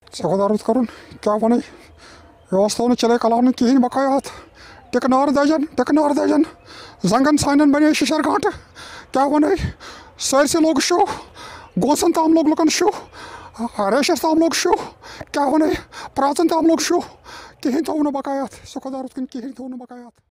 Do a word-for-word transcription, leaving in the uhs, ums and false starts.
सखोदारुत करुन क्या वन व्यवस्था चले कलान कहें बकायात टिकनार दजन टिकनार दजन जंगन सान बने शिशर घाट क्या वन सरसे लोग शो गोसन ताम लोग लुकन शो रेशस ताम लोग शो क्या वन प्राचन ताम लोग शो कहें तो बकायात सखोदारुत कहें तो बकायात।